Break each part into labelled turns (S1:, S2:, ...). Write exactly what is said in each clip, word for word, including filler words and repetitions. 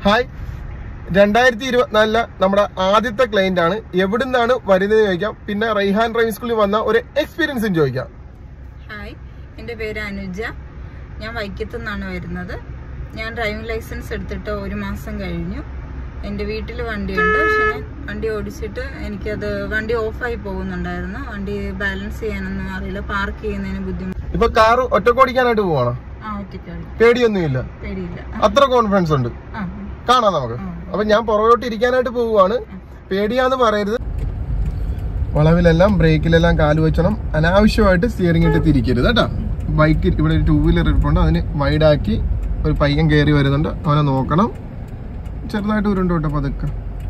S1: Hi, രണ്ടായിരത്തി ഇരുപത്തിനാലിലെ നമ്മുടെ ആദ്യത്തെ ക്ലയന്റ് ആണ്. എവിടെ നിന്നാണ് വരുന്നത് ചോദിക്കാം. പിന്നെ റൈഹാൻ ഡ്രൈവിംഗ് സ്കൂളിൽ വന്ന ഒരു എക്സ്പീരിയൻസും ചോദിക്കാം.
S2: ഹായ്, എൻ്റെ പേര് അനുജ. ഞാൻ വൈക്കത്തു നിന്നാണ് വരുന്നത്. ഞാൻ ഡ്രൈവിംഗ് ലൈസൻസ് എടുത്തിട്ട് ഒരു മാസം കഴിഞ്ഞു. എൻ്റെ വീട്ടിൽ വണ്ടിയുണ്ട്. പക്ഷെ ഞാൻ വണ്ടി ഓടിച്ചിട്ട് എനിക്കത് വണ്ടി ഓഫായി പോകുന്നുണ്ടായിരുന്നു. വണ്ടി ബാലൻസ് ചെയ്യാനൊന്നും അറിയില്ല, പാർക്ക് ചെയ്യുന്നതിന് ബുദ്ധിമുട്ട്.
S1: ഇപ്പൊ കാർ ഒറ്റക്കോടിക്കാനായിട്ട് പോവാണോ? പേടിയൊന്നുമില്ല,
S2: പേടിയില്ല,
S1: അത്ര കോൺഫിഡൻസ് ഉണ്ട്. കാണാം നമുക്ക്. അപ്പൊ ഞാൻ പുറകോട്ട് ഇരിക്കാനായിട്ട് പോവുകയാണ്. പേടിയാന്ന് പറയരുത്. വളവിലെല്ലാം ബ്രേക്കിലെല്ലാം കാല് വെച്ചണം. അനാവശ്യമായിട്ട് സ്റ്റിയറിംഗ് ഇട്ട് തിരിക്കരുത് കേട്ടോ. ബൈക്ക് ഇവിടെ ഒരു ടൂ വീലർ ഇരിപ്പുണ്ട്, അതിന് വൈഡാക്കി ഒരു പയ്യൻ കയറി വരുന്നുണ്ട്, അവനെ നോക്കണം. ചെറുതായിട്ട് ഉരുണ്ട് കേട്ടോ പതുക്കെ.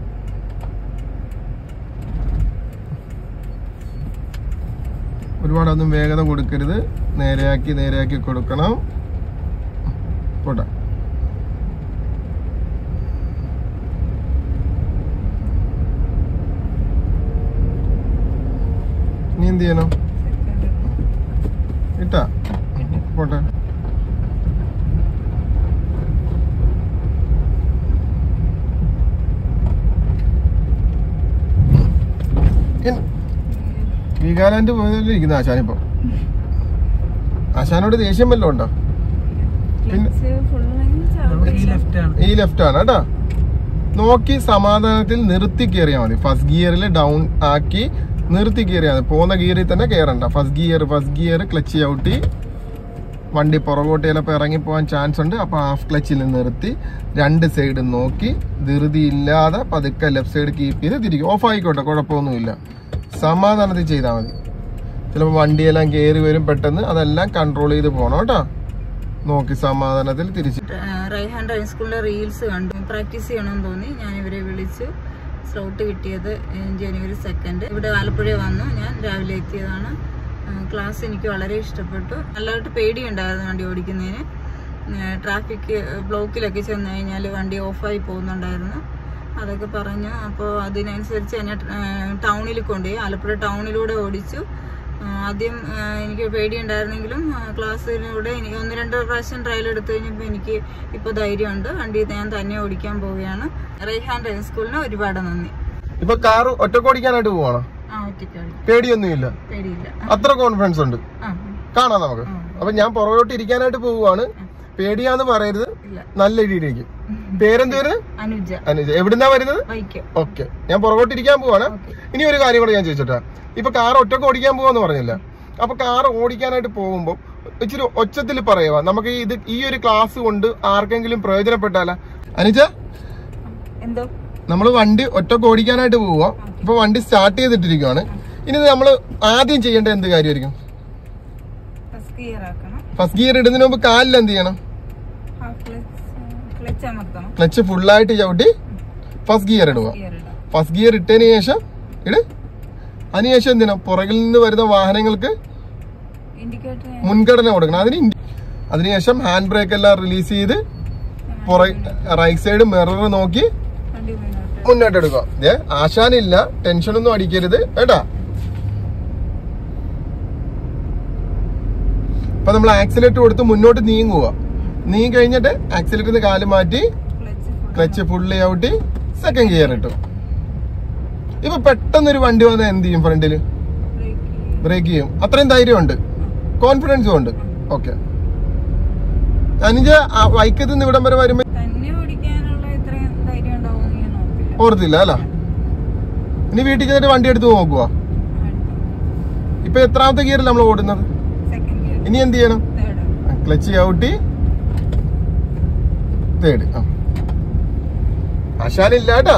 S1: ഒരുപാടൊന്നും വേഗത കൊടുക്കരുത്. നേരെയാക്കി നേരെയാക്കി കൊടുക്കണം. പോട്ടെ. നീ എന്ത് ചെയ്യണം? ഇട്ടാ പോട്ടെ. വീഗാലാൻഡ് പോയതല്ലേ ഇരിക്കുന്ന ആശാനിപ്പോ. ആശാനോട് ദേഷ്യം വല്ലതും ഉണ്ടോ? പിന്നെ ഈ ലെഫ്റ്റ് ആണ് കേട്ടാ. നോക്കി സമാധാനത്തിൽ നിർത്തി കയറിയാൽ മതി. ഫസ്റ്റ് ഗിയറിൽ ഡൗൺ ആക്കി നിർത്തി കയറിയാൽ മതി. പോകുന്ന ഗിയറിൽ തന്നെ കയറണ്ട. First gear first gear clutch ചവിട്ടി വണ്ടി പുറകോട്ട് ചിലപ്പോൾ ഇറങ്ങിപ്പോകാൻ ചാൻസ് ഉണ്ട്. അപ്പോൾ ഹാഫ് ക്ലച്ചിൽ നിർത്തി രണ്ട് സൈഡ് നോക്കി ധൃതി ഇല്ലാതെ പതുക്കെ ലെഫ്റ്റ് സൈഡ് കീപ്പ് ചെയ്ത് തിരിക്കും. ഓഫ് ആയിക്കോട്ടെ, കുഴപ്പമൊന്നുമില്ല. സമാധാനത്തിൽ ചെയ്താൽ മതി. ചിലപ്പോൾ വണ്ടിയെല്ലാം കയറി വരും പെട്ടെന്ന്. അതെല്ലാം കൺട്രോൾ ചെയ്ത് പോകണം കേട്ടോ. നോക്കി സമാധാനത്തിൽ തിരിച്ച്.
S2: റൈഹാൻ ഡ്രൈവിംഗ് സ്കൂളിലെ റീൽസ് കണ്ടു, പ്രാക്ടീസ് ചെയ്യണമെന്ന് തോന്നി. ഞാൻ ഇവരെ വിളിച്ചു. സ്ലോട്ട് കിട്ടിയത് ജനുവരി സെക്കൻഡ്. ഇവിടെ ആലപ്പുഴ വന്നു. ഞാൻ രാവിലെ എത്തിയതാണ്. ക്ലാസ് എനിക്ക് വളരെ ഇഷ്ടപ്പെട്ടു. നല്ലതായിട്ട് പേടിയുണ്ടായിരുന്നു വണ്ടി ഓടിക്കുന്നതിന്. ട്രാഫിക് ബ്ലോക്കിലൊക്കെ ചെന്ന് കഴിഞ്ഞാൽ വണ്ടി ഓഫായി പോകുന്നുണ്ടായിരുന്നു. അതൊക്കെ പറഞ്ഞു. അപ്പോൾ അതിനനുസരിച്ച് എന്നെ ടൗണിൽ കൊണ്ടുപോയി. ആലപ്പുഴ ടൗണിലൂടെ ഓടിച്ചു. ആദ്യം എനിക്ക് പേടിയുണ്ടായിരുന്നെങ്കിലും ക്ലാസ്സിലൂടെ എനിക്ക് ഒന്ന് രണ്ട് പ്രാവശ്യം ട്രയൽ എടുത്തു കഴിഞ്ഞപ്പോൾ എനിക്ക് ഇപ്പോൾ ധൈര്യമുണ്ട്. വണ്ടി ഞാൻ തന്നെ ഓടിക്കാൻ പോവുകയാണ്. റൈഹാൻ ഡ്രൈവിംഗ് സ്കൂളിന് ഒരുപാട് നന്ദി.
S1: ഇപ്പൊ കാർ ഒറ്റക്കോടിക്കാനായിട്ട് പോവാണോ? പേടിയൊന്നുമില്ല, പേടിയില്ല, അത്ര കോൺഫിഡൻസ് ഉണ്ട്. കാണാം നമുക്ക്. അപ്പൊ ഞാൻ പുറകോട്ട് ഇരിക്കാനായിട്ട് പോവുകയാണ്. പേടിയാന്ന് പറയരുത്, നല്ല രീതിയിലേക്ക്. പേരെന്തേര്? അനുജ. അനുജ. എവിടുന്നാ വരുന്നത്? ഓക്കെ. ഞാൻ പുറകോട്ട് ഇരിക്കാൻ പോവാണ്. ഇനി ഒരു കാര്യം കൂടെ ഞാൻ ചോദിച്ചോട്ടാ. ഇപ്പൊ കാർ ഒറ്റക്ക് ഓടിക്കാൻ പോവാന്ന് പറഞ്ഞില്ല. അപ്പൊ കാർ ഓടിക്കാനായിട്ട് പോകുമ്പോ ഇച്ചിരി ഒച്ചത്തിൽ പറയുക. നമുക്ക് ഇത് ഈ ഒരു ക്ലാസ് കൊണ്ട് ആർക്കെങ്കിലും പ്രയോജനപ്പെട്ടാല. അനുജ,
S2: എന്തോ
S1: നമ്മള് വണ്ടി ഒറ്റക്ക് ഓടിക്കാനായിട്ട് പോവുക. ഇപ്പൊ വണ്ടി സ്റ്റാർട്ട് ചെയ്തിട്ടിരിക്കുവാണ്. ഇനി നമ്മള് ആദ്യം ചെയ്യേണ്ട എന്ത് കാര്യമായിരിക്കും? ഫസ്റ്റ് ഗിയർ ഇടുന്നതിന് മുമ്പ് കാലിൽ എന്ത് ചെയ്യണം? ക്ലച്ച് ഫുള്ളായിട്ട് ചവിട്ടി ഫസ്റ്റ് ഗിയർ ഇടുക. ഫസ്റ്റ് ഗിയർ ഇട്ടതിന് ശേഷം ഇട്. അതിനുശേഷം എന്തിനാ പുറകിൽ നിന്ന് വരുന്ന വാഹനങ്ങൾക്ക് മുൻഗണന കൊടുക്കണം. അതിന് അതിനുശേഷം ഹാൻഡ് ബ്രേക്ക് എല്ലാം റിലീസ് ചെയ്ത് റൈറ്റ് സൈഡ് മിറർ നോക്കി മുന്നോട്ട് എടുക്കുക. ഏ ആശാനില്ല, ടെൻഷനൊന്നും അടിക്കരുത് കേട്ടാ. അപ്പൊ നമ്മൾ ആക്സിലേറ്റർ കൊടുത്ത് മുന്നോട്ട് നീങ്ങുക. നീങ്ങി കഴിഞ്ഞിട്ട് ആക്സിലേറ്ററിന് കാല് മാറ്റി ക്ലച്ച് ഫുള്ളി ഔട്ടി സെക്കൻഡ് ഗിയർ ഇട്ടു. ഇപ്പൊ പെട്ടെന്നൊരു വണ്ടി വന്നാൽ എന്ത് ചെയ്യും? ഫ്രണ്ടില് ബ്രേക്ക് ചെയ്യും. അത്രയും ധൈര്യമുണ്ട്, കോൺഫിഡൻസും ഉണ്ട്. ഓക്കെ. അനുജ വൈക്കത്ത് നിന്ന് ഇവിടം വരെ വരുമ്പോ ഓർത്തില്ല അല്ല. ഇനി വീട്ടിൽ ചെന്നിട്ട് വണ്ടി എടുത്ത് നോക്കുക. ഇപ്പൊ എത്രാമത്തെ ഗിയറിൽ നമ്മൾ ഓടുന്നത്? ഇനി എന്ത് ചെയ്യണം? Clutch ഔട്ടി third. ആശാനില്ല കേട്ടാ.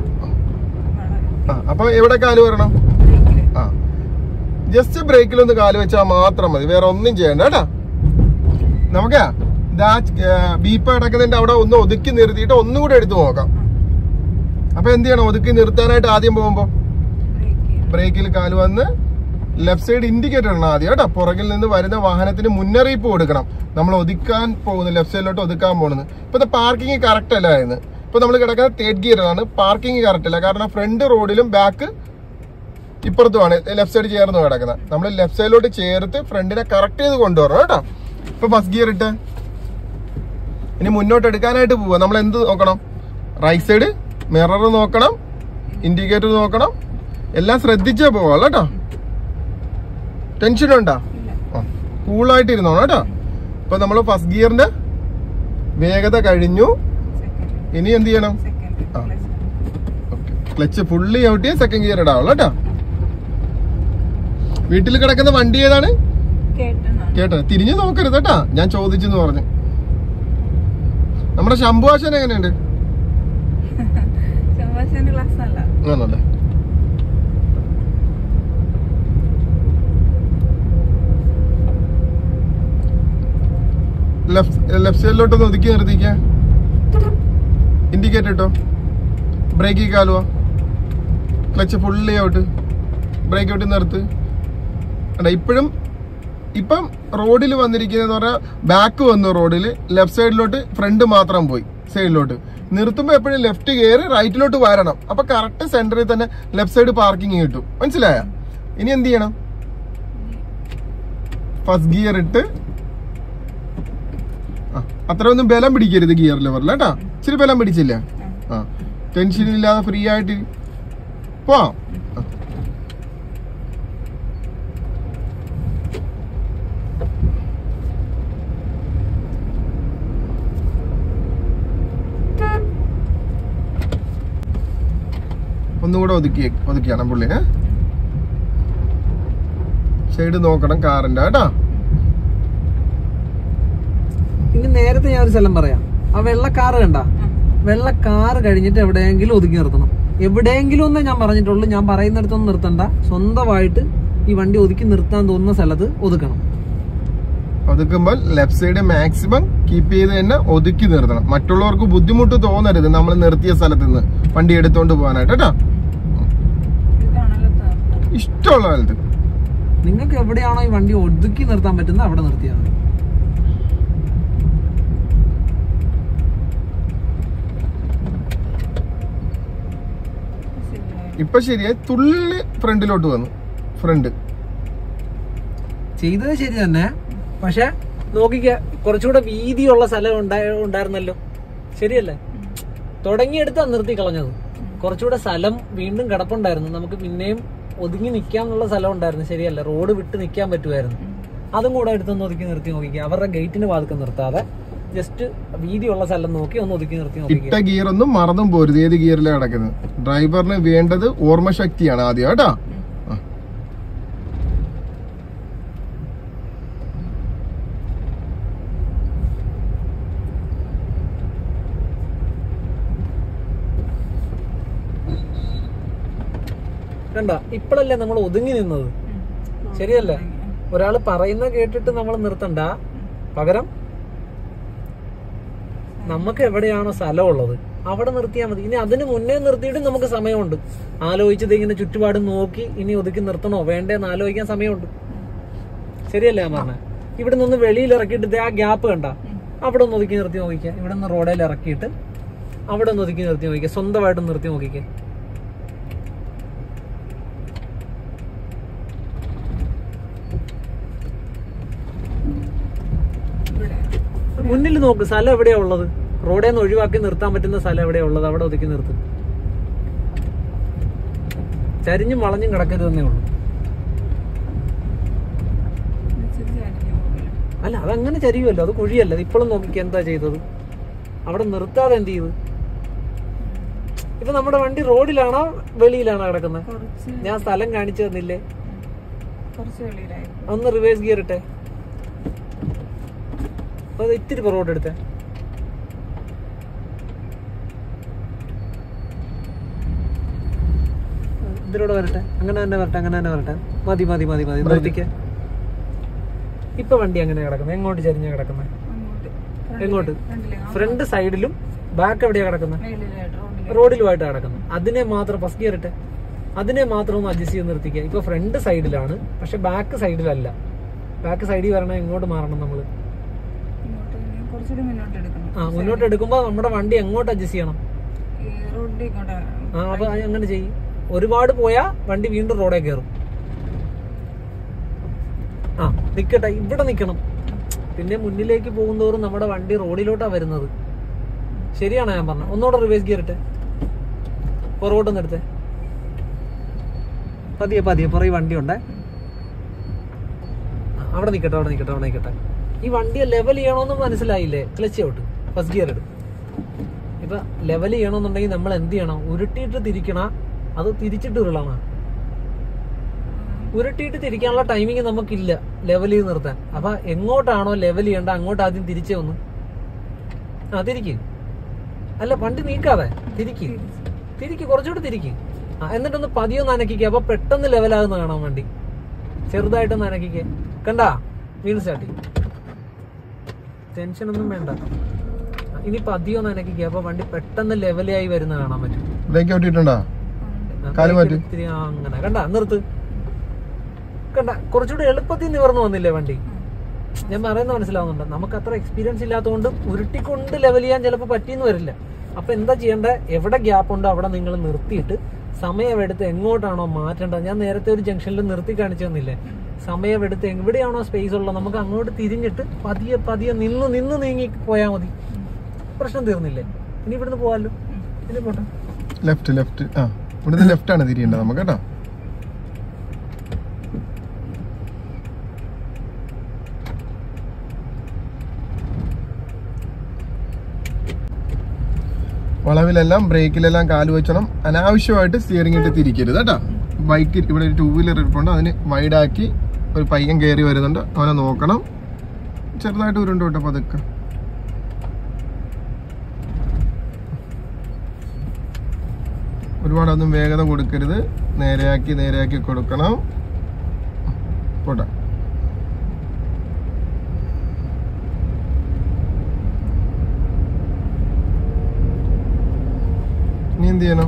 S1: ആ അപ്പൊ എവിടെ കാല് വരണം? ആ ജസ്റ്റ് ബ്രേക്കിലൊന്ന് കാല് വെച്ചാൽ മാത്രം മതി, വേറെ ഒന്നും ചെയ്യണ്ട കേട്ടാ. നമുക്ക് ബീപ്പ് കിടക്കുന്നതിന്റെ അവിടെ ഒന്ന് ഒതുക്കി നിർത്തിയിട്ട് ഒന്നും കൂടെ എടുത്തു നോക്കാം. അപ്പൊ എന്ത് ചെയ്യണം? ഒതുക്കി നിർത്താനായിട്ട് ആദ്യം പോകുമ്പോ ബ്രേക്കിൽ കാല് വന്ന് ലെഫ്റ്റ് സൈഡ് ഇൻഡിക്കേറ്റർ ഇടണം ആദ്യം കേട്ടോ. പുറകിൽ നിന്ന് വരുന്ന വാഹനത്തിന് മുന്നറിയിപ്പ് കൊടുക്കണം. നമ്മൾ ഒതുക്കാൻ പോകുന്നു, ലെഫ്റ്റ് സൈഡിലോട്ട് ഒതുക്കാൻ പോകുന്നത്. ഇപ്പൊ പാർക്കിംഗ് കറക്റ്റ് അല്ലായിരുന്നു. ഇപ്പൊ നമ്മൾ കിടക്കുന്ന തേർഡ് ഗിയറിലാണ്. പാർക്കിംഗ് കറക്റ്റ് അല്ല, കാരണം ഫ്രണ്ട് റോഡിലും ബാക്ക് ഇപ്പുറത്തുമാണ് ലെഫ്റ്റ് സൈഡ് ചേർന്ന് കിടക്കുന്നത്. നമ്മൾ ലെഫ്റ്റ് സൈഡിലോട്ട് ചേർത്ത് ഫ്രണ്ടിനെ കറക്റ്റ് ചെയ്ത് കൊണ്ടുവരണം കേട്ടോ. ഇപ്പൊ ഫസ്റ്റ് ഗിയർ ഇട്ട് ഇനി മുന്നോട്ട് എടുക്കാനായിട്ട് പോവാ. നമ്മൾ എന്ത് നോക്കണം? റൈറ്റ് സൈഡ് മിറർ നോക്കണം, ഇൻഡിക്കേറ്റർ നോക്കണം, എല്ലാം ശ്രദ്ധിച്ചേ പോവാം കേട്ടോ. ടെൻഷൻ ഉണ്ടോ? കൂളായിട്ട് ഇരുന്നോണം കേട്ടോ. ഇപ്പൊ നമ്മള് ഫസ്റ്റ് ഗിയറിന്റെ വേഗത കഴിഞ്ഞു. ഇനി എന്ത് ചെയ്യണം? ആ ഓക്കെ, ക്ലച്ച് ഫുള്ളി ഔട്ട് ചെയ്യാൻ സെക്കൻഡ് ഗിയർ ഇടാവുള്ളൂ കേട്ടോ. വീട്ടിൽ കിടക്കുന്ന വണ്ടി ഏതാണ്? കേട്ടോ, തിരിഞ്ഞു നോക്കരുത് കേട്ടാ, ഞാൻ ചോദിച്ചെന്ന് പറഞ്ഞു. നമ്മുടെ ശംഭുവാശൻ എങ്ങനെയുണ്ട്? ആണല്ലേ. ലെഫ്റ്റ് സൈഡിലോട്ടൊന്ന് ഒതുക്കി നിർത്തിക്ക. ഇൻഡിക്കേറ്റർ ഇട്ടോ, ബ്രേക്ക് കാലുവാ, clutch fully out, brake out നിർത്ത്. അല്ല ഇപ്പോഴും ഇപ്പം റോഡിൽ വന്നിരിക്കുന്നതെന്ന് പറഞ്ഞാൽ ബാക്ക് വന്നു റോഡിൽ, ലെഫ്റ്റ് സൈഡിലോട്ട് ഫ്രണ്ട് മാത്രം പോയി സൈഡിലോട്ട്. നിർത്തുമ്പോൾ എപ്പോഴും ലെഫ്റ്റ് കയറി റൈറ്റിലോട്ട് വരണം. അപ്പൊ കറക്റ്റ് സെന്ററിൽ തന്നെ ലെഫ്റ്റ് സൈഡ് പാർക്കിംഗ് കിട്ടും. മനസ്സിലായ? ഇനി എന്ത് ചെയ്യണം? ഫസ്റ്റ് ഗിയർ ഇട്ട് അത്രയൊന്നും ബലം പിടിക്കരുത് ഗിയർ ലെവറിൽ കേട്ടാ. ഇച്ചിരി ബലം പിടിച്ചില്ല. ആ ടെൻഷൻ ഇല്ലാതെ ഫ്രീ ആയിട്ട് പോവാം. ഒന്നുകൂടെ ഒതുക്കി ഒതുക്കിയാണ് പുള്ളി. സൈഡ് നോക്കണം കാറിന്റെ കേട്ടാ.
S3: ഇനി നേരത്തെ ഞാൻ ഒരു സ്ഥലം പറയാം. ആ വെള്ള കാറ് കണ്ട, വെള്ള കാറ് കഴിഞ്ഞിട്ട് എവിടെയെങ്കിലും ഒതുക്കി നിർത്തണം. എവിടെയെങ്കിലും ഒന്നേ ഞാൻ പറഞ്ഞിട്ടുള്ളൂ. ഞാൻ പറയുന്നിടത്തൊന്നും നിർത്തണ്ട. സ്വന്തമായിട്ട് ഈ വണ്ടി ഒതുക്കി നിർത്താൻ തോന്നുന്ന സ്ഥലത്ത് ഒതുക്കണം.
S1: ഒതുക്കുമ്പോൾ ലെഫ്റ്റ് സൈഡ് മാക്സിമം കീപ്പ് ചെയ്ത് തന്നെ ഒതുക്കി നിർത്തണം. മറ്റുള്ളവർക്ക് ബുദ്ധിമുട്ട് തോന്നരുത് നമ്മൾ നിർത്തിയ സ്ഥലത്ത് നിന്ന് വണ്ടി എടുത്തോണ്ട് പോകാനായിട്ട് കേട്ടാ. ഇഷ്ടമുള്ള കാലത്ത്
S3: നിങ്ങൾക്ക് എവിടെയാണോ ഈ വണ്ടി ഒതുക്കി നിർത്താൻ പറ്റുന്നത് അവിടെ നിർത്തിയാൽ മതി.
S1: ഇപ്പൊ ശരിയായി, തുള്ളി ഫ്രണ്ടിലോട്ട് വന്നു. ഫ്രണ്ട്
S3: ചെയ്തത് ശരി തന്നെ, പക്ഷെ നോക്കിക്ക, കുറച്ചുകൂടെ വീതിയുള്ള സ്ഥലം ഉണ്ടായിരുന്നല്ലോ. ശരിയല്ലേ? തുടങ്ങിയെടുത്താ നിർത്തി കളഞ്ഞത്. കുറച്ചുകൂടെ സ്ഥലം വീണ്ടും കിടപ്പുണ്ടായിരുന്നു. നമുക്ക് പിന്നെയും ഒതുങ്ങി നിൽക്കാനുള്ള സ്ഥലം ഉണ്ടായിരുന്നു. ശരിയല്ല? റോഡ് വിട്ട് നിൽക്കാൻ പറ്റുമായിരുന്നു. അതും കൂടെ എടുത്തൊന്ന് ഒതുക്കി നിർത്തി നോക്കിക്കുക. അവരുടെ ഗേറ്റിന് വാതിൽക്ക് നിർത്താതെ ജസ്റ്റ് വീതിയുള്ള സ്ഥലം നോക്കി ഒന്ന് ഒതുക്കി നിർത്തി നോക്കി.
S1: ഇട്ട ഗിയർ ഒന്നും മറന്നും പോരുത്. ഏത് ഗിയറിലാണ് കിടക്കുന്നത്? ഡ്രൈവറിന് വേണ്ടത് ഓർമ്മശക്തിയാണ് ആദ്യം കേട്ടാ.
S3: കണ്ട, ഇപ്പോഴല്ലേ നമ്മൾ ഒതുങ്ങി നിന്നത്. ശരിയല്ലേ? ഒരാള് പറയുന്ന കേട്ടിട്ട് നമ്മൾ നിർത്തണ്ട. പകരം നമുക്ക് എവിടെയാണോ സ്ഥലം ഉള്ളത് അവിടെ നിർത്തിയാൽ മതി. ഇനി അതിന് മുന്നേ നിർത്തിയിട്ട് നമുക്ക് സമയമുണ്ട്. ആലോചിച്ചത് ഇങ്ങനെ ചുറ്റുപാട് നോക്കി ഇനി ഒതുക്കി നിർത്തണോ വേണ്ടേന്ന് ആലോചിക്കാൻ സമയമുണ്ട്. ശരിയല്ലേ ഞാൻ പറഞ്ഞ? ഇവിടെ നിന്ന് വെളിയിൽ ഇറക്കിയിട്ട് ആ ഗ്യാപ്പ് കണ്ട, അവിടെ ഒന്ന് ഒതുക്കി നിർത്തി നോക്കിക്കുക. ഇവിടെ നിന്ന് റോഡിൽ ഇറക്കിയിട്ട് അവിടെ ഒന്ന് ഒതുക്കി നിർത്തി നോക്കിക്കുക. സ്വന്തമായിട്ട് നിർത്തി നോക്കിക്കുക. മുന്നിൽ നോക്ക്, സ്ഥലം എവിടെയാ ഉള്ളത്? റോഡിൽ നിന്ന് ഒഴിവാക്കി നിർത്താൻ പറ്റുന്ന സ്ഥലം എവിടെയാ ഉള്ളത് അവിടെ ഒതുക്കി നിർത്തും. ചരിഞ്ഞും വളഞ്ഞും കിടക്കരുതെന്നേ ഉള്ളൂ. അല്ല, അതങ്ങനെ ചരിയുമല്ലോ, അത് കുഴിയല്ല. ഇപ്പോഴും നോക്കിക്ക് എന്താ ചെയ്തത്? അവിടെ നിർത്താതെ എന്ത് ചെയ്ത്? ഇപ്പൊ നമ്മുടെ വണ്ടി റോഡിലാണോ വെളിയിലാണോ കിടക്കുന്നത്? ഞാൻ സ്ഥലം കാണിച്ചു തന്നില്ലേ? ഒന്ന് റിവേഴ്സ് ഗിയർ ഇട്ടെ. അത് ഇത്തിരി പുറകോട്ട് എടുത്തേ. ഇതിലൂടെ വരട്ടെ. അങ്ങനെ തന്നെ വരട്ടെ, അങ്ങനെ തന്നെ വരട്ടെ. മതി മതി മതി മതി നിർത്തിക്ക. ഇപ്പൊ വണ്ടി അങ്ങനെ കിടക്കുന്നത്? എങ്ങോട്ട് ചരിഞ്ഞാ കിടക്കുന്നത്? എങ്ങോട്ട്? ഫ്രണ്ട് സൈഡിലും ബാക്ക് എവിടെയാ കിടക്കുന്നത്? റോഡിലുമായിട്ട് കിടക്കുന്നത്. അതിനെ മാത്രം ഫസ്റ്റ് ഗിയർ ഇട്ടെ. അതിനെ മാത്രം ഒന്ന് അഡ്ജസ്റ്റ് ചെയ്ത് നിർത്തിക്കുക. ഇപ്പൊ ഫ്രണ്ട് സൈഡിലാണ്, പക്ഷെ ബാക്ക് സൈഡിലല്ല. ബാക്ക് സൈഡിൽ വരണം, എങ്ങോട്ട് മാറണം നമ്മള്? ആ, മുന്നോട്ട് എടുക്കുമ്പോ നമ്മുടെ വണ്ടി എങ്ങോട്ട് അഡ്ജസ്റ്റ് ചെയ്യണം? ആ, അപ്പൊ അങ്ങനെ ചെയ്യും. ഒരുപാട് പോയാ വണ്ടി വീണ്ടും റോഡേ കയറും. ആ, നിക്കട്ടെ, ഇവിടെ നിക്കണം. പിന്നെ മുന്നിലേക്ക് പോകുന്തോറും നമ്മുടെ വണ്ടി റോഡിലോട്ടാ വരുന്നത്. ശരിയാണോ ഞാൻ പറഞ്ഞത്? ഒന്നുകൂടെ റിവേഴ്സ് ഗിയർ ഇട്ട് പുറകോട്ടൊന്ന് എടുത്തേ. പതിയെ പതിയെ പുറകെ വണ്ടി ഉണ്ടേ. അവിടെ നിൽക്കട്ടെ അവിടെ നിൽക്കട്ടെ അവിടെ നിൽക്കട്ടെ. ഈ വണ്ടിയെ ലെവൽ ചെയ്യണമെന്ന് മനസ്സിലായില്ലേ? ക്ലച്ച് ഔട്ട്, ഫസ്റ്റ് ഗിയർ ഇടും. ഇപ്പൊ ലെവൽ ചെയ്യണമെന്നുണ്ടെങ്കിൽ നമ്മൾ എന്ത് ചെയ്യണം? ഉരുട്ടിയിട്ട് തിരിക്കണ അത് തിരിച്ചിട്ട് ഉരുളണം. ഉരുട്ടിയിട്ട് തിരിക്കാനുള്ള ടൈമിങ് നമുക്കില്ല ലെവൽ ചെയ്ത് നിർത്താൻ. അപ്പൊ എങ്ങോട്ടാണോ ലെവൽ ചെയ്യേണ്ട അങ്ങോട്ട് ആദ്യം തിരിച്ചേ ഒന്ന് ആ തിരിക്ക്. അല്ല വണ്ടി നീക്കാതെ തിരിക്ക് തിരിക്ക് കുറച്ചുകൂടി തിരിക്ക്. ആ എന്നിട്ടൊന്ന് പതിയൊന്ന് അനക്കിക്കുക. അപ്പൊ പെട്ടെന്ന് ലെവലാകുന്ന കാണാം വണ്ടി. ചെറുതായിട്ടൊന്ന് അനക്കിക്കുക. കണ്ടാ വീൽ സ്റ്റാർട്ട്. ടെൻഷനൊന്നും വേണ്ട. ഇനി പതിയൊന്ന് അനക്കിക്കുക. അപ്പൊ വണ്ടി പെട്ടെന്ന് ലെവലായി വരുന്ന കാണാൻ പറ്റും. അങ്ങനെ കണ്ടാ നിർത്ത്. കണ്ട കുറച്ചുകൂടി എളുപ്പത്തിൽ നിവർന്നു വന്നില്ലേ വണ്ടി? ഞാൻ പറയുന്ന മനസ്സിലാവുന്നുണ്ട്. നമുക്ക് അത്ര എക്സ്പീരിയൻസ് ഇല്ലാത്തതുകൊണ്ട് ഉരുട്ടിക്കൊണ്ട് ലെവൽ ചെയ്യാൻ ചിലപ്പോൾ പറ്റിയെന്ന് വരില്ല. അപ്പൊ എന്താ ചെയ്യേണ്ടത്? എവിടെ ഗ്യാപ്പ് ഉണ്ടോ അവിടെ നിങ്ങൾ നിർത്തിയിട്ട് സമയമെടുത്ത് എങ്ങോട്ടാണോ മാറ്റേണ്ടത്. ഞാൻ നേരത്തെ ഒരു ജംഗ്ഷനിൽ നിർത്തി കാണിച്ചു തന്നില്ലേ? സമയമെടുത്ത് എവിടെയാണോ സ്പേസ് ഉള്ളത് നമുക്ക് അങ്ങോട്ട് തിരിഞ്ഞിട്ട് പതിയെ പതിയെ നിന്ന് നിന്ന് നീങ്ങി പോയാൽ മതി. പ്രശ്നം തീർന്നില്ലേ? ഇനി ഇവിടുന്ന് പോവാല്ലോ. ഇനി പോട്ടെ.
S1: ലെഫ്റ്റ് ലെഫ്റ്റ് ആ ഇവിടുന്ന് ലെഫ്റ്റ് ആണ് തിരിയേണ്ടത് നമുക്ക് കേട്ടോ. വളവിലെല്ലാം ബ്രേക്കിലെല്ലാം കാല് വെച്ചണം. അനാവശ്യമായിട്ട് സ്റ്റിയറിംഗ് ഇട്ട് തിരിക്കരുത് കേട്ടോ. ബൈക്ക് ഇവിടെ ഒരു ടൂ വീലർ ഇരിപ്പുണ്ട്, അതിന് വൈഡാക്കി ഒരു പയ്യൻ കയറി വരുന്നുണ്ട്, അവനെ നോക്കണം. ചെറുതായിട്ട് ഉരുണ്ട് കേട്ടോ പതുക്കെ. ഒരുപാടൊന്നും വേഗത കൊടുക്കരുത്. നേരെയാക്കി നേരെയാക്കി കൊടുക്കണം. പോട്ടെ. ഇനി എന്ത് ചെയ്യണം?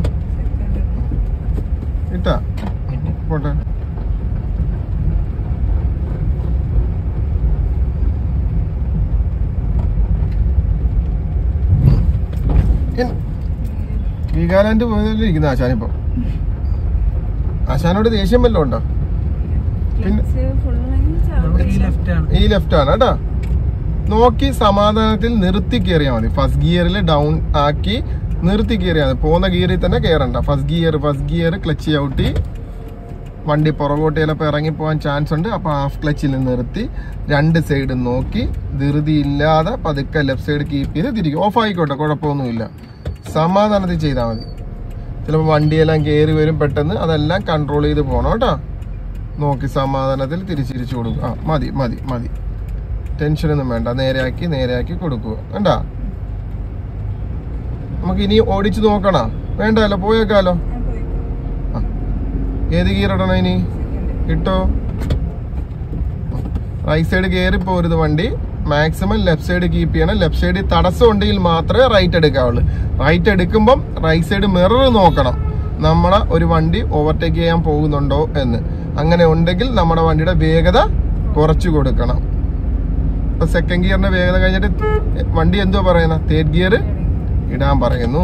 S1: ഇട്ടാ പോട്ടെ. വീഗാലാൻഡ് പോയതിലിരിക്കുന്ന ആശാനിപ്പോ. ആശാനോട് ദേഷ്യം വല്ലതും ഉണ്ടോ? പിന്നെ ഈ ലെഫ്റ്റ് ആണ് കേട്ടാ. നോക്കി സമാധാനത്തിൽ നിർത്തി കയറിയാൽ മതി. ഫസ്റ്റ് ഗിയറിൽ ഡൗൺ ആക്കി നിർത്തി കയറിയാൽ മതി. പോകുന്ന ഗിയറിൽ തന്നെ കയറണ്ട. First gear first gear clutch ഔട്ടി വണ്ടി പുറകോട്ട് ചിലപ്പോൾ ഇറങ്ങിപ്പോകാൻ ചാൻസ് ഉണ്ട്. അപ്പോൾ ഹാഫ് ക്ലച്ചിൽ നിർത്തി രണ്ട് സൈഡ് നോക്കി ധൃതി ഇല്ലാതെ പതുക്കെ ലെഫ്റ്റ് സൈഡ് കീപ്പ് ചെയ്ത് തിരിക്കും. ഓഫ് ആയിക്കോട്ടെ, കുഴപ്പമൊന്നുമില്ല. സമാധാനത്തിൽ ചെയ്താൽ മതി. ചിലപ്പോൾ വണ്ടിയെല്ലാം കയറി വരും പെട്ടെന്ന്. അതെല്ലാം കൺട്രോൾ ചെയ്ത് പോകണം കേട്ടോ. നോക്കി സമാധാനത്തിൽ തിരിച്ചിരിച്ചു കൊടുക്കുക. ആ മതി മതി മതി. ടെൻഷനൊന്നും വേണ്ട. നേരെയാക്കി നേരെയാക്കി കൊടുക്കുക. വേണ്ട നമുക്ക് ഇനി ഓടിച്ചു നോക്കണോ? വേണ്ടല്ലോ, പോയേക്കാലോ. ഏത് ഗിയർ ഇടണം ഇനി? ഇട്ടോ. റൈറ്റ് സൈഡ് കയറി പോരുത് വണ്ടി. മാക്സിമം ലെഫ്റ്റ് സൈഡ് കീപ്പ് ചെയ്യണം. ലെഫ്റ്റ് സൈഡിൽ തടസ്സം ഉണ്ടെങ്കിൽ മാത്രമേ റൈറ്റ് എടുക്കാവുള്ളൂ. റൈറ്റ് എടുക്കുമ്പം റൈറ്റ് സൈഡ് മിറർ നോക്കണം, നമ്മളെ ഒരു വണ്ടി ഓവർടേക്ക് ചെയ്യാൻ പോകുന്നുണ്ടോ എന്ന്. അങ്ങനെ ഉണ്ടെങ്കിൽ നമ്മുടെ വണ്ടിയുടെ വേഗത കുറച്ചു കൊടുക്കണം. ഇപ്പൊ സെക്കൻഡ് ഗിയറിന്റെ വേഗത കഴിഞ്ഞിട്ട് വണ്ടി എന്തോ പറയുന്ന തേർഡ് ഗിയർ ഇടാൻ പറയുന്നു.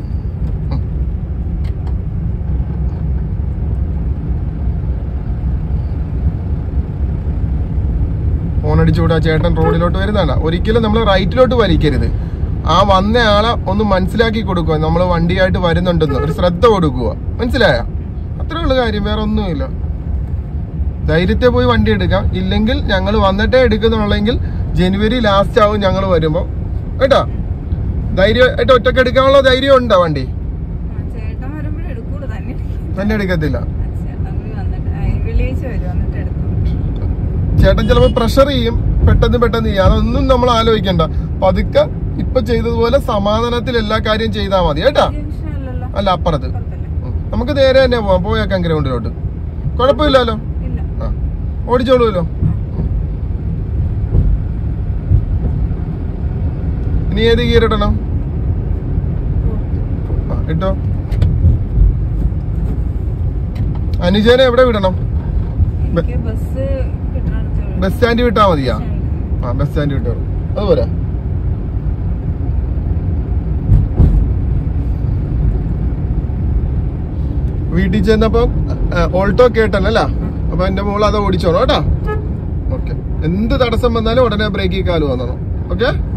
S1: ഫോണടിച്ചുകൂടാ. ചേട്ടൻ റോഡിലോട്ട് വരുന്നതാണ്. ഒരിക്കലും നമ്മൾ റൈറ്റിലോട്ട് വലിക്കരുത്. ആ വന്ന ആളെ ഒന്ന് മനസ്സിലാക്കി കൊടുക്കുക, നമ്മൾ വണ്ടിയായിട്ട് വരുന്നുണ്ടെന്ന് ഒരു ശ്രദ്ധ കൊടുക്കുക. മനസ്സിലായ? അത്രേ ഉള്ളു കാര്യം, വേറെ ഒന്നുമില്ല. ധൈര്യത്തെ പോയി വണ്ടി എടുക്കാം. ഇല്ലെങ്കിൽ ഞങ്ങൾ വന്നിട്ടേ എടുക്കുന്നുള്ളെങ്കിൽ ജനുവരി ലാസ്റ്റ് ആവും ഞങ്ങൾ വരുമ്പോ കേട്ടാ. ധൈര്യമായിട്ട് ഒറ്റക്ക് എടുക്കാനുള്ള ധൈര്യം ഉണ്ടോ വണ്ടി? തന്നെ എടുക്കത്തില്ല. ചേട്ടൻ ചിലപ്പോ പ്രഷർ ചെയ്യും, പെട്ടെന്ന് പെട്ടെന്ന് ചെയ്യും. അതൊന്നും നമ്മൾ ആലോചിക്കണ്ട. പതുക്കെ ഇപ്പൊ ചെയ്തതുപോലെ സമാധാനത്തിൽ എല്ലാ കാര്യം ചെയ്താൽ മതി കേട്ടാ. അല്ല അപ്പുറത്ത് നമുക്ക് നേരെ തന്നെ പോവാം. പോയേക്കാം ഗ്രൗണ്ടിലോട്ട്. കുഴപ്പമില്ലല്ലോ. ആ ഓടിച്ചോളൂല്ലോ. ഇനി ഏത് ഗിയർ ഇടണം? ആ ഇട്ടോ. അനുജനെ എവിടെ വിടണം? ബസ് സ്റ്റാൻഡ് വിട്ടാ മതിയാ? ആ ബസ് സ്റ്റാൻഡ് വിട്ടോ. അതുപോലെ വീട്ടിൽ ചെന്നപ്പോ ഓൾട്ടോ കേട്ടനല്ല. അപ്പൊ എന്റെ മോള് അത് ഓടിച്ചോളൂ കേട്ടാ. ഓക്കെ. എന്ത് തടസ്സം വന്നാലും ഉടനെ ബ്രേക്കിൽ കാല് വന്നോ. ഓക്കെ.